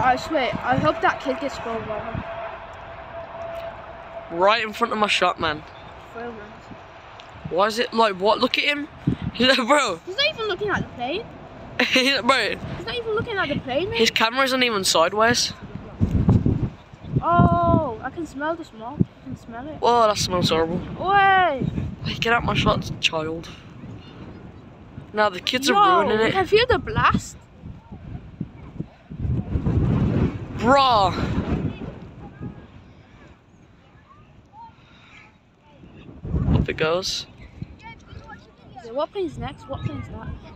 I swear, I hope that kid gets spoiled by him. Right in front of my shot, man. Why is it like what? Look at him. He's like, bro. He's not even looking at the plane. Bro. He's not even looking at the plane, mate. His camera isn't even sideways. Oh, I can smell the smoke. I can smell it. Oh, that smells horrible. Wait. Get out my shots, child. Now the kids are ruining it. I can feel the blast. Bruh. Up it goes. What plane's next? What plane's that?